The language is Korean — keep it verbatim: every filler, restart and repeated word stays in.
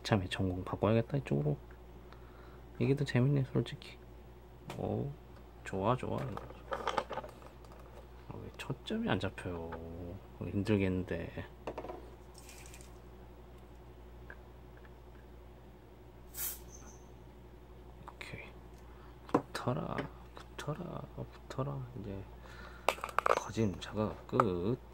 이참에 전공 바꿔야겠다 이쪽으로. 이게 더 재밌네 솔직히. 오 좋아 좋아. 아, 왜 초점이 안 잡혀요. 힘들겠는데. 오케이. 붙어라 붙어라 붙어라. 이제 거진 작아가 끝.